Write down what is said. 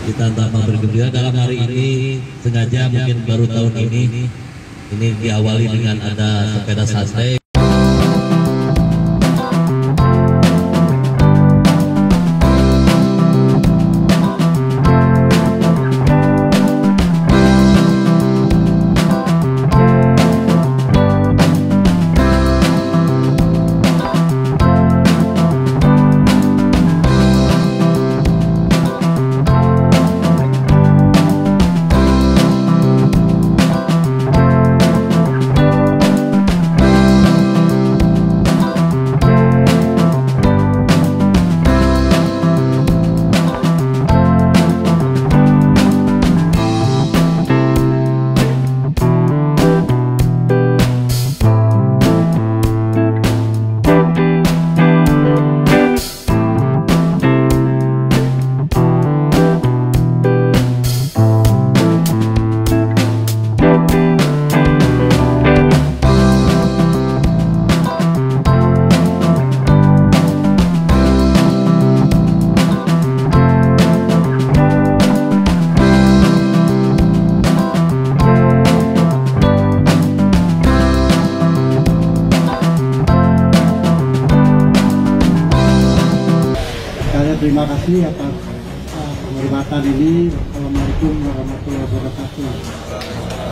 kita tambah bergembira dalam hari ini. Sengaja mungkin baru tahun ini diawali dengan ada sepeda santai. Terima kasih atas penghormatan ini. Assalamualaikum warahmatullahi wabarakatuh.